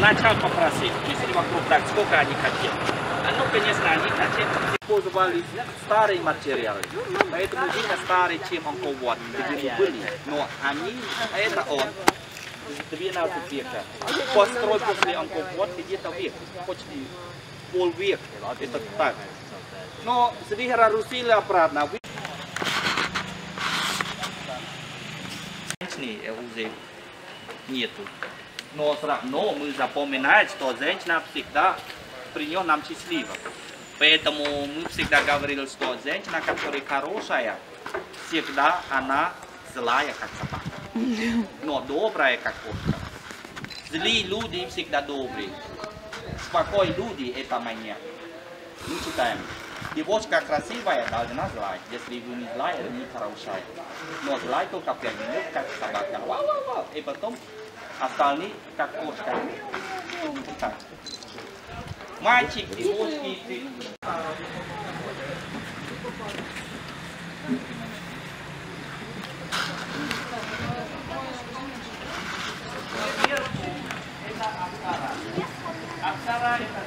начал попросить, если вокруг так, сколько они хотят. Ну, конечно, они хотят, использовали старые материалы. Поэтому видно старые, чем Анкор-Ват, где были. Но они, это он, 12 века. Построил после Анкор-Ват где-то век, почти полвека. Это так. Но среди разрушили обратно. Уже нету. Но мы запоминаем, что женщина всегда при нем нам счастлива. Поэтому мы всегда говорили, что женщина, которая хорошая, всегда она злая, как собака. Но добрая, как кошка. Злые люди всегда добрые. Спокойные люди — это маньяк. Мы читаем. Девушка красивая должна злая. Если вы не злая, не хорошая. Но злая только 5 минут, как собака. И потом остальные, как кошка. Мальчик, девушки, Апсара это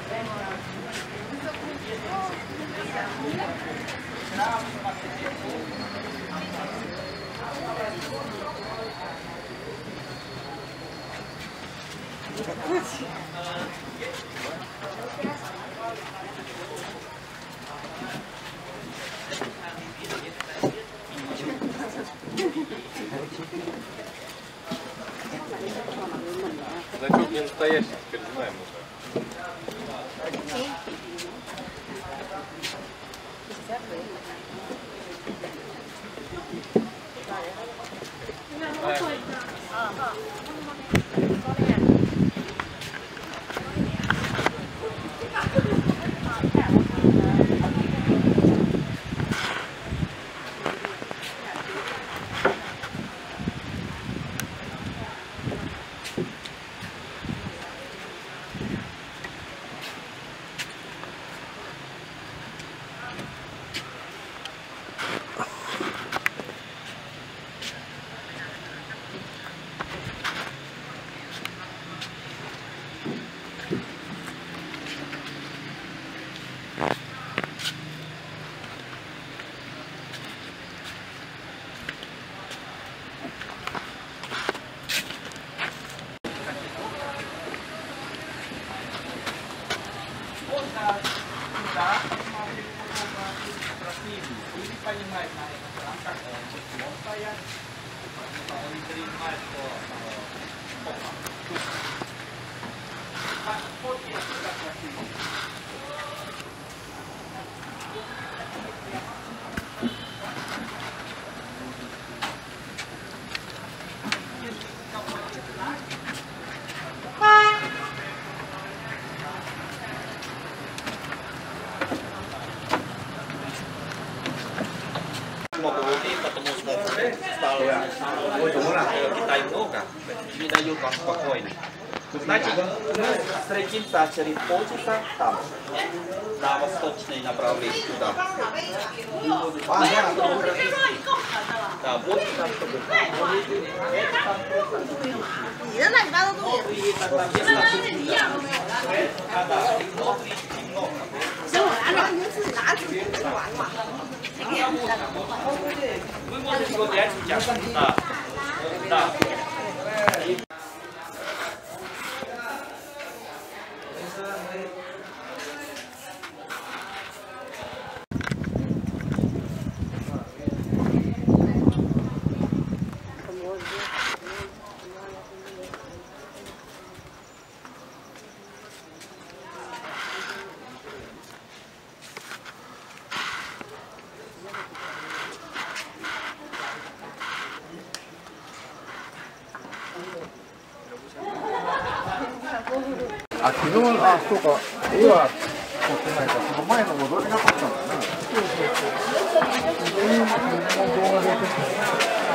значок не настоящий, теперь знаем уже. Потому что стало Китай много, не дают вам спокойно. Значит, мы встретимся через полчаса там, на восточное направление, туда. Да, вот там, чтобы... Вы можете вот взять сейчас. Да. Да. あ、昨日、あ、そうか、絵は撮ってないから、その前の戻れなかったんだね。そうそうそう。動画で撮って